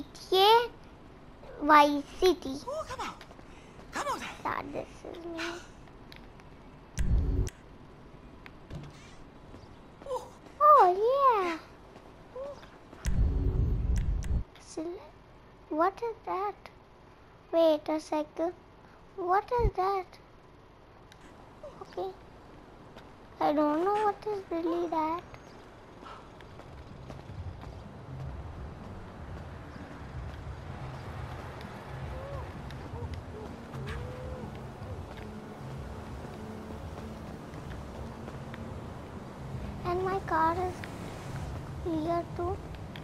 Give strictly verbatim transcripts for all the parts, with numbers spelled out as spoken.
G T A Vice City. Ooh, come on. Come on. That this is me. Ooh. Oh yeah. So, what is that? Wait a second. What is that? Okay. I don't know what is really that. And my car is here too.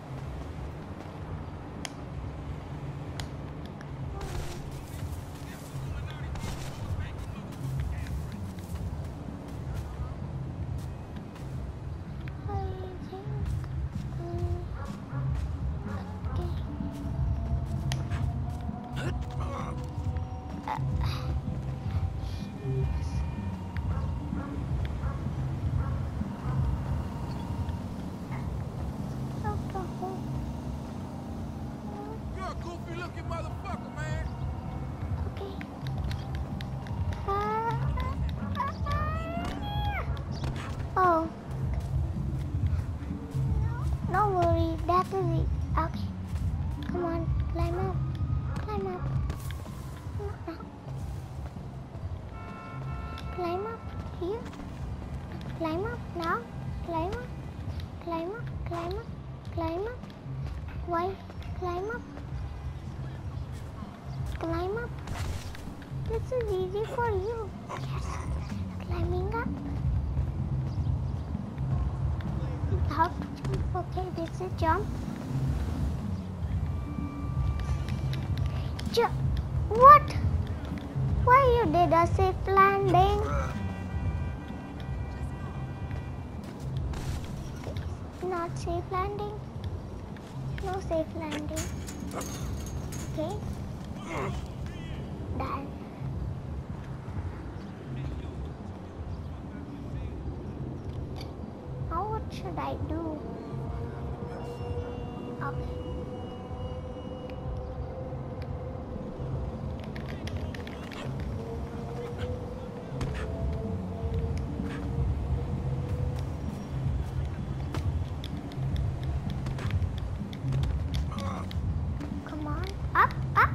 Oh, no worry, that is it. Okay, come on, climb up, climb up. No, no. Climb up here. Climb up now. Climb up, climb up, climb up, climb up. Why? Climb up. Climb up. This is easy for you. Yes. Climbing up. How to jump? Okay, this is jump. Jump. What? Why you did a safe landing? Not safe landing. No safe landing. Okay. Done. Now what should I do? Okay. Come on. Up, up.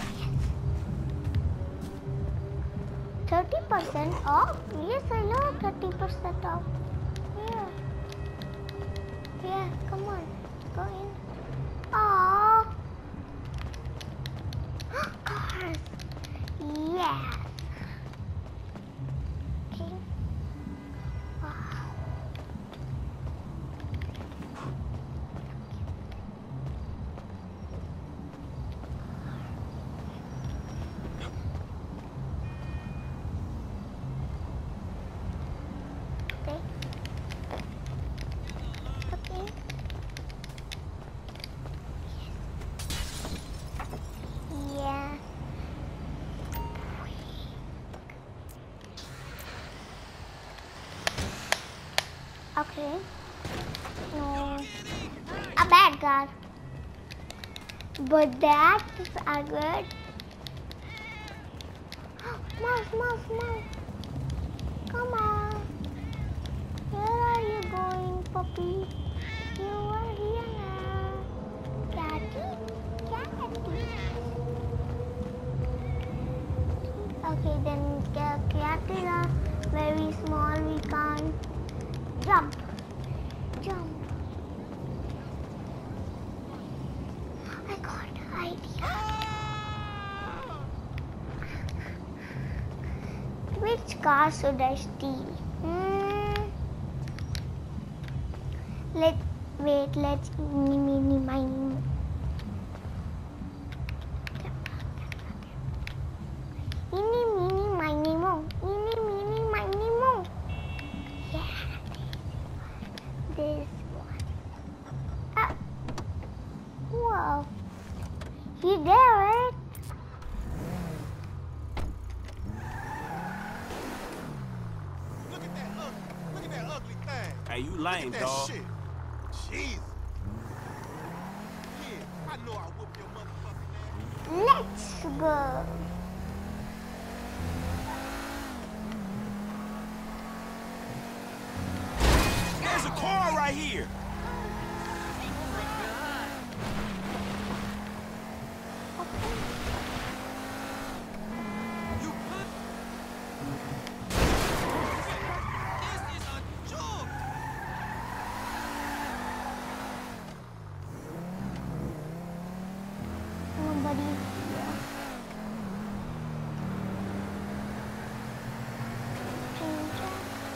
thirty percent off? Yes, I know thirty percent off. Yeah. Yeah, come on. Go in. Aww. Cars. Yes. Okay. Wow. Okay. Okay. Yeah. Okay. No. A bad car. But that is a good. Mouse, mouse, mouse. Come on. Where are you going, puppy? You are here now. Daddy, daddy. Okay, then the cat is a very small. We can't jump. Jump. I got an idea. Which car should I steal? Hmm. Let wait. Let's mini mini mini. Mini mini mini mo. Mini mini mini mo. Yeah. This one. Ah. Whoa. You there, right? Look at that ugly. Look at that ugly thing. Hey, you Look lame, at that dog. shit. Jesus. Yeah, I know I whoop your motherfucking ass. Let's go. There's a car right here. You put... This is a joke. Nobody here. Change it.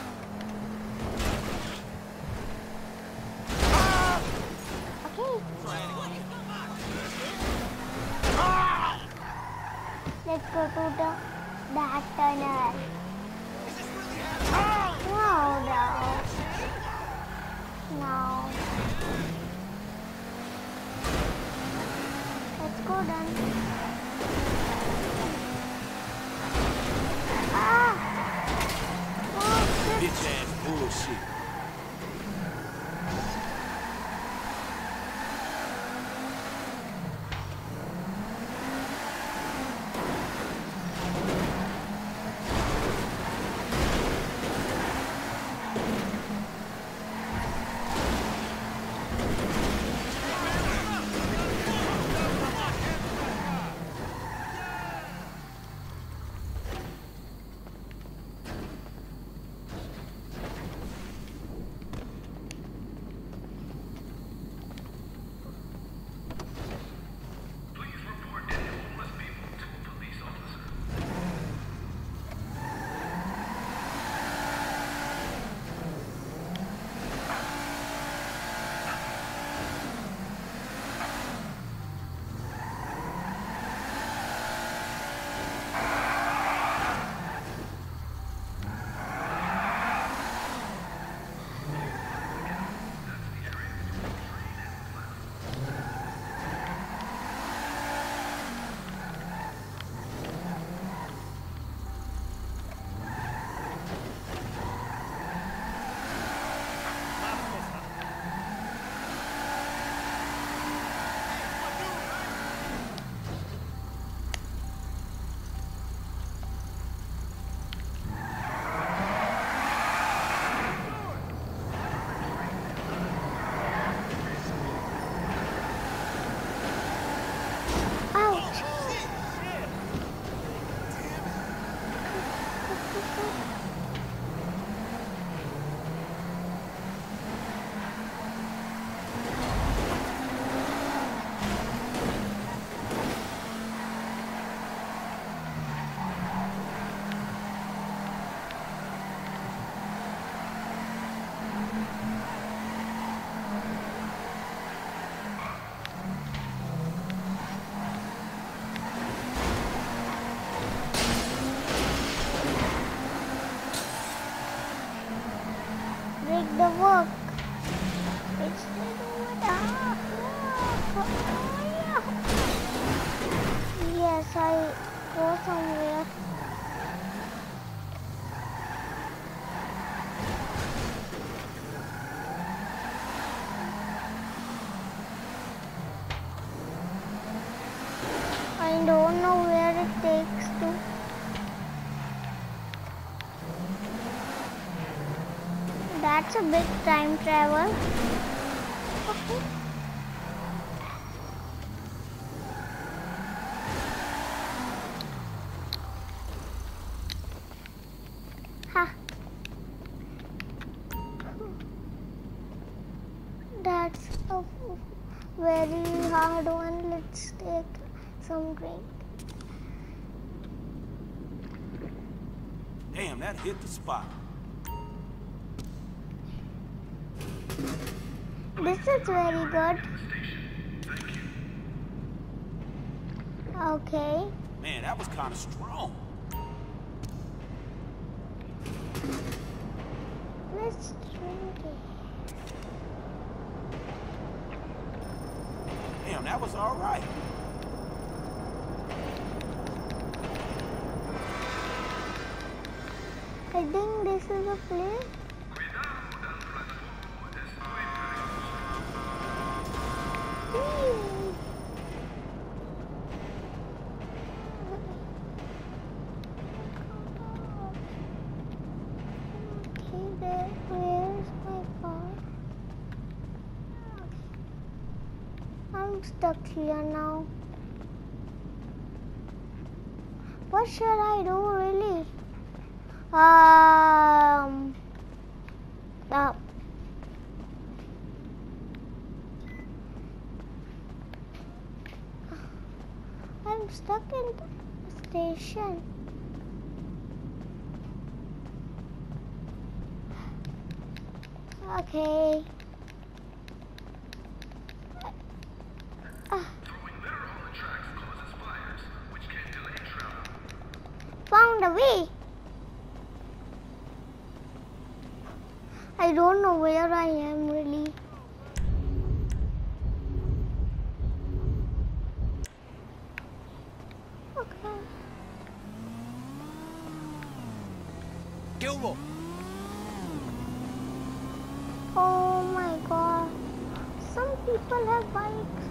Okay. Let's go to the that tunnel. Is this really happening? No, no. No. Let's go then. Ah! Oh, shit. Bitch ass bullshit. Ouch. Break the work. It's ah, yeah. Yes, I go somewhere. I don't know where it takes to. That's a big time travel. Okay. Ha. That's a very hard one. Let's take some drink. Damn, that hit the spot. This is very good. Okay. Man, that was kind of strong. Let's drink it. Damn, that was all right. I think this is a place. Whee! I'm stuck here now. What should I do really? Um. Uh, I'm stuck in the station. Okay. Uh, found a way. I don't know where I am really. Okay. Gilmore. Oh my god. Some people have bikes.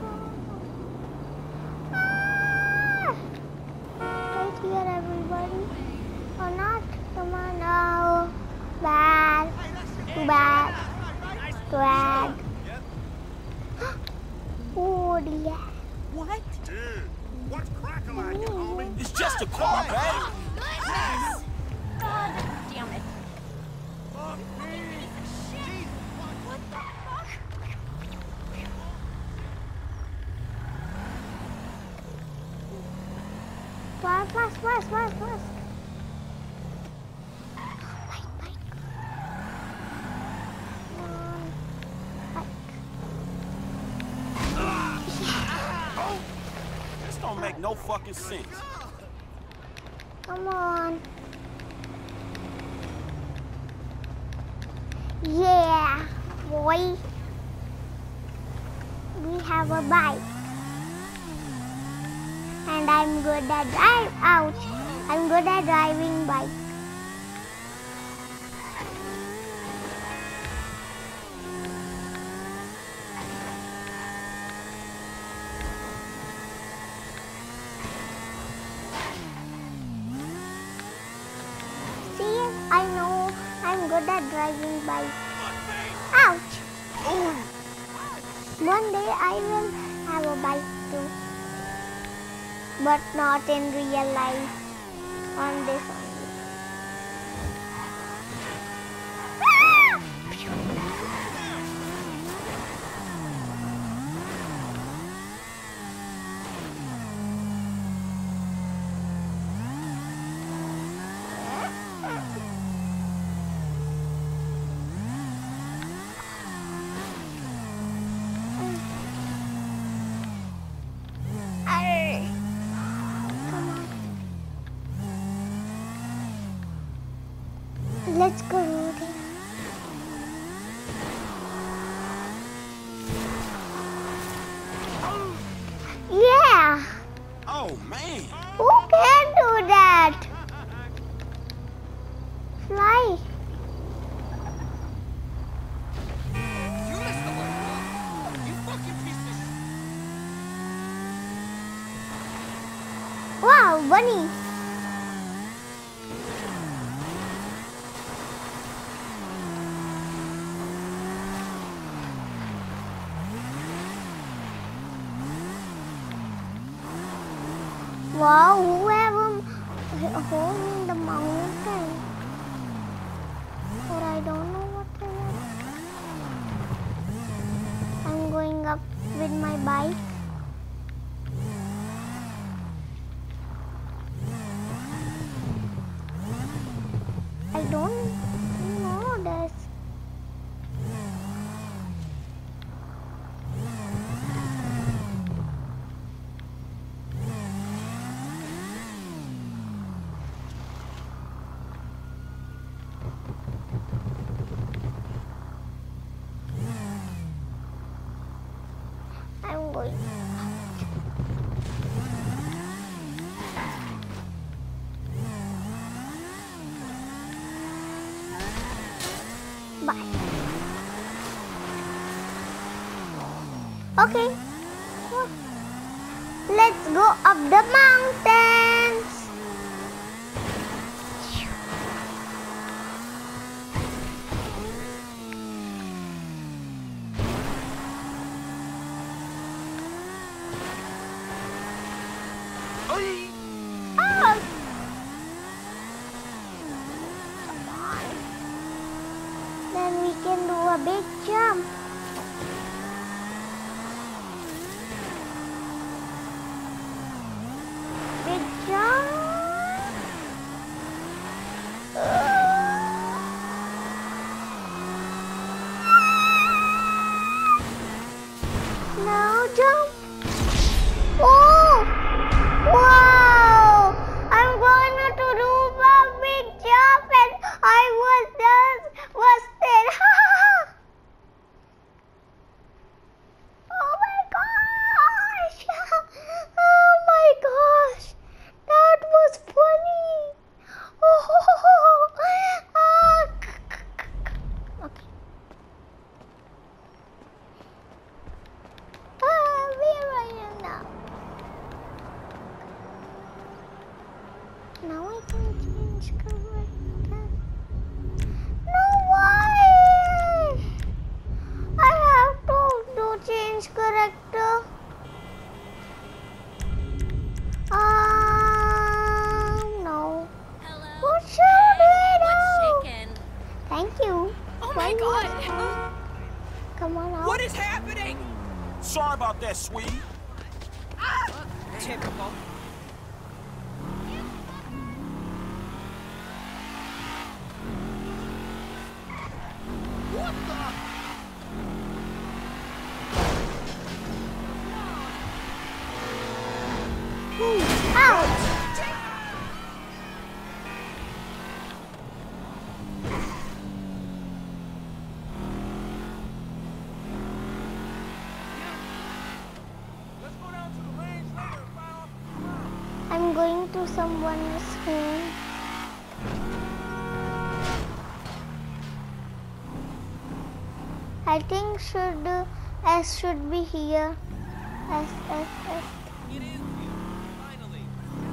Ah! Right here, everybody. Or not? Come on now. Bad. Too bad. Too bad. Oh dear. What? Dude, what's cracking like it, homie? It's just a car, man. Goodness! God damn it. Fuck me. Jeez, What the fuck? Fast, fast, fast, fast, fast. Bike, bike. Come on. Bike. This don't make no fucking sense. Come on. Yeah, boy. We have a bike. And I'm good at drive out. I'm good at driving bike. See, I know I'm good at driving bike. Ouch! One day I will have a bike too. But not in real life. On this only. Ah! Arr! Come on. Let's go there. Yeah! Oh, man. Who can do that? Fly. you missed the way. You fucking piece of shit. Wow, bunny. Wow, who have a home in the mountain? Or I don't know what it is. I'm going up with my bike. I don't know this. I'm going. Bye. Okay. Let's go up the mountains. a big jump. Big jump. Now jump. Oh! Wow! I'm going to do a big jump and I was just busted. Oh my gosh! Oh my gosh! That was funny! Oh! Ah. Okay. Ah, where I am now? Now I can change character. No way! I have to do change character. Um, no. Hello. What should we do? What's shaking? Thank you. Oh my One god. more. Come on out. What is happening? Sorry about that, sweetie. Ah! Typical. What the? Ouch! Let's go down to the range later and find out. I'm going to someone's home. I think should uh, S should be here. S S S. It is you, finally.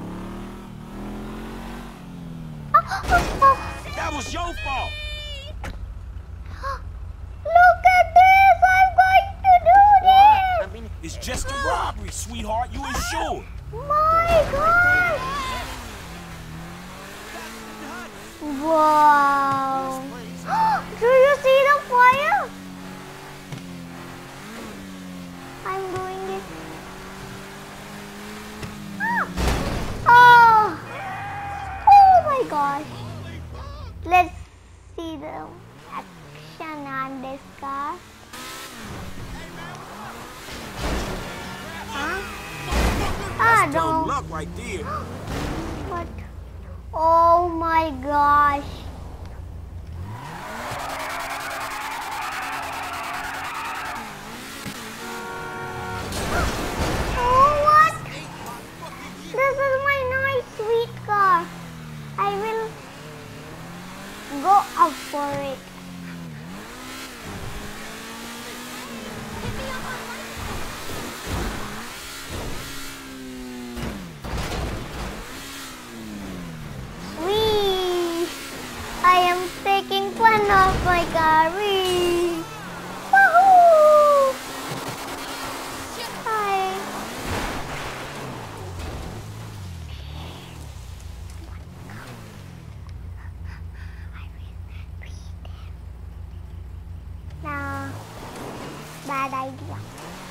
Oh, oh, oh. That was your fault. Look at this! I'm going to do I this! mean, it's just a robbery, sweetheart. You insured. My gosh! Wow! Do you see the fire? I'm doing it. Ah. Oh! Oh my gosh! Let's see the action on this car. Huh? Ah, Dumb no. luck right there. What? Oh my gosh. Oh, what? This is my nice sweet car. I will go up for it. Wee! I am taking fun of my car. Wee! Woohoo! Hi. Now, bad idea.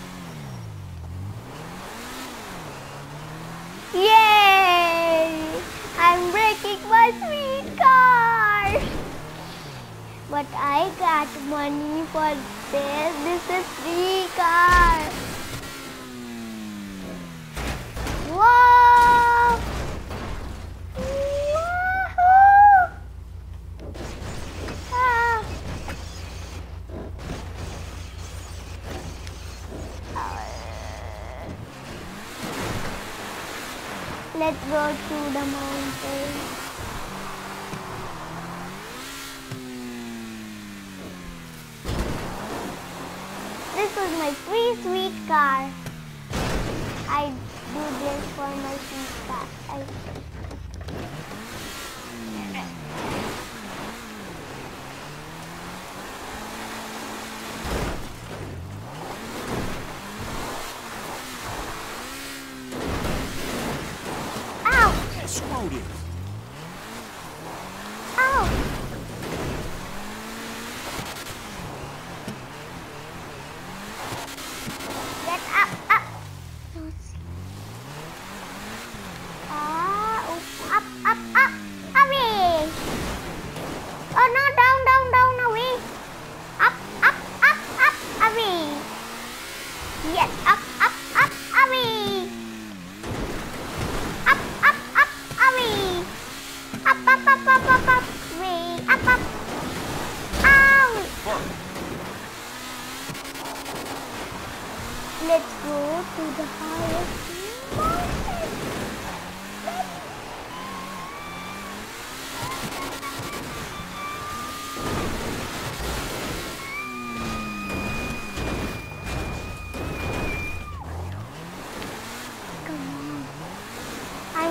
Yay! I'm breaking my sweet car. But I got money for this. This is free car. Wow! Wahoo! Ah. Let's go to the mountain. This was my free sweet car. I do this for my sweet car. I... Ow! Screw this. Ow!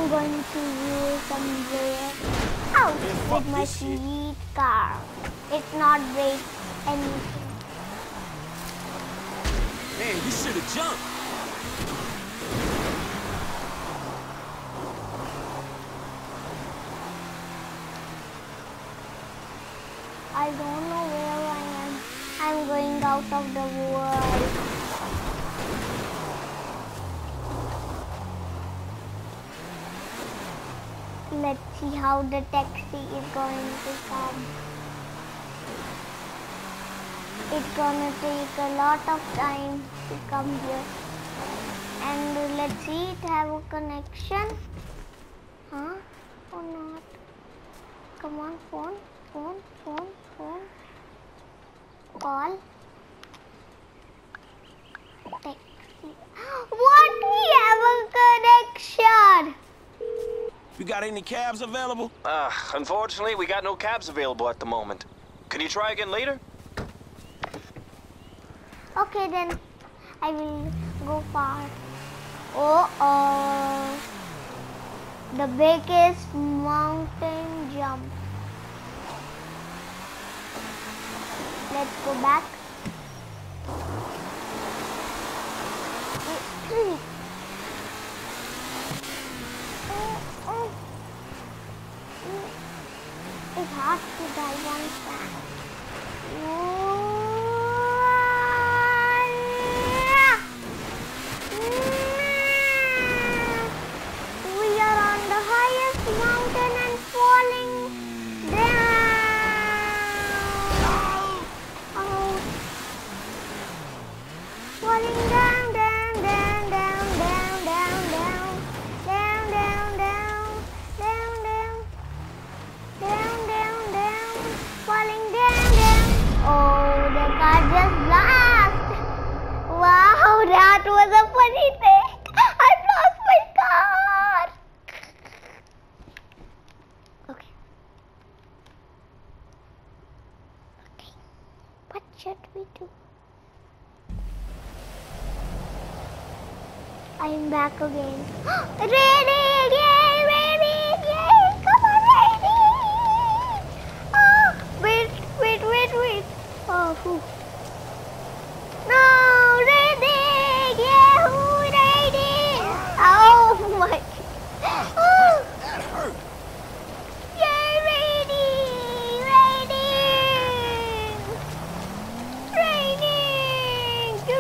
I'm going to use somewhere out Man, fuck with my this shit. sweet car. It's not break anything. Man, you should have jumped. I don't know where I am. I'm going out of the world. Let's see how the taxi is going to come. It's gonna take a lot of time to come here. And let's see it have a connection. Huh? Or not? Come on, phone, phone, phone, phone. Call. Taxi. What? We have a connection! You got any cabs available? Uh, unfortunately, we got no cabs available at the moment. Can you try again later? Okay, then I will go far. Oh, oh. The biggest mountain jump. Let's go back. It's hard to dive on sand. We are on the highest mountain and falling down. Oh. Falling down, down, down, down, down, down, down, down, down, down, down, down, down, down, down, falling down, down. Oh, the car just blasted. Wow, that was a funny thing. I lost my car. Okay. Okay. What should we do? I'm back again. Ready! Yay! Ready! Yay! Come on, ready! Oh, wait, wait, wait, wait. Oh, whew. No, ready! Yahoo! Ready! Oh my! Oh. That hurt. Yay! Ready! Ready! Raining!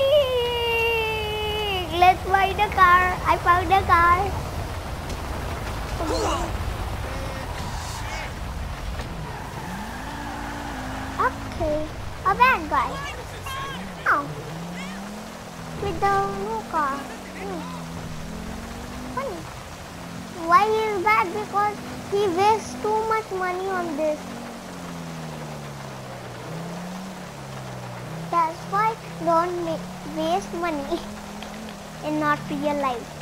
Raining! Let's find a car. I found a car. Okay, a bad guy. Oh, with the new car. Hmm. Funny. Why he is bad? Because he wastes too much money on this. That's why don't ma- waste money in not real life.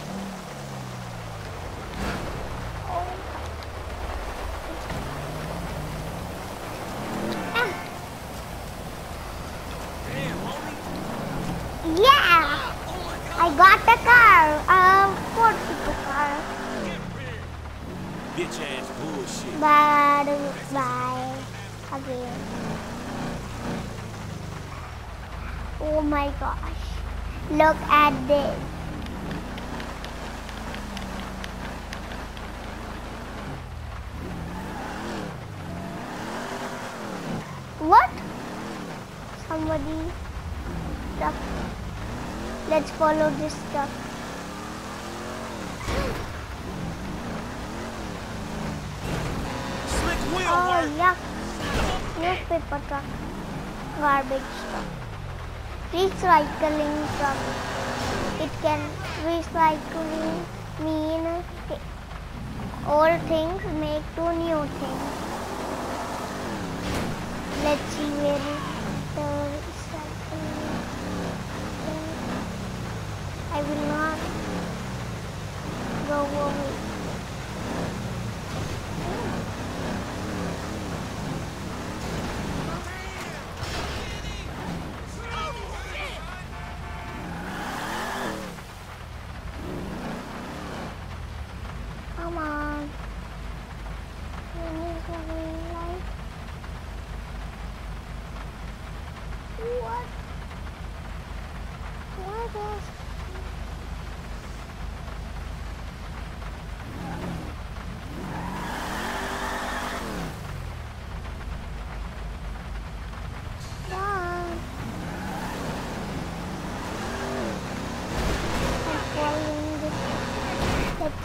Ah. Damn, homie. Yeah! I got the car. Um, four people car. Bitch ass bullshit. Bye. Bye. Again. Oh my gosh. Look at this. What? Somebody stuck. Let's follow this stuff. Slick wheel Oh, work. yuck. Newspaper truck. Garbage truck. Recycling truck. It can recycling mean old things make to new things. Let's see where is the recycling. I will not go away.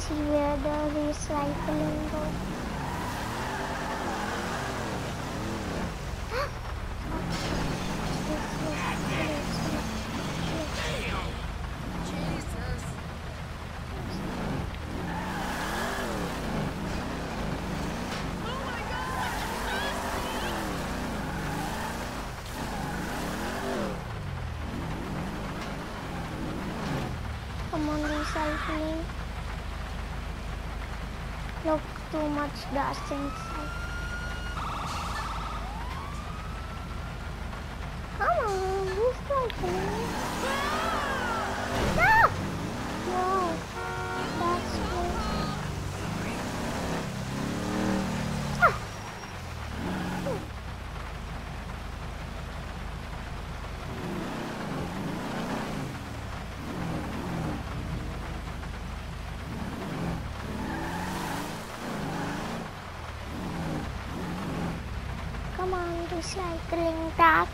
see where the recycling goes. Jesus. Come on, recycling. Look, too much dust inside. Come on, recycling. Ah! No, that's good. Ah! Come on, recycling that.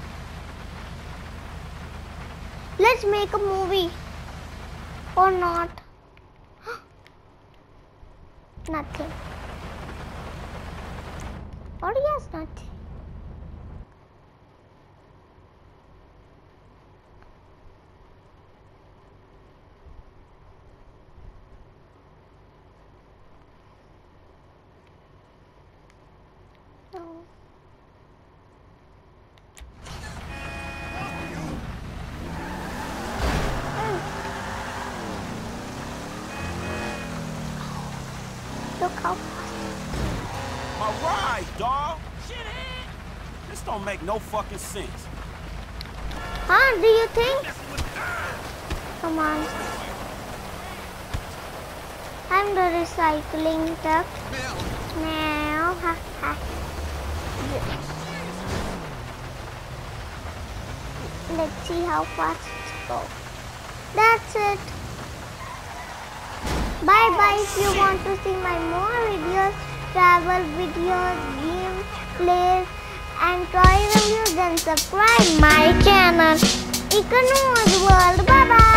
Let's make a movie. Or not. Nothing. Or yes, nothing. No. Look how fast. My ride, dog. This don't make no fucking sense. Huh? Do you think? Come on. I'm the recycling truck. Now, ha ha. Let's see how fast it goes. That's it. Bye bye. If you want to see my more videos, travel videos, gameplays, and toy reviews, then subscribe my channel. Ikanu's World. Bye bye.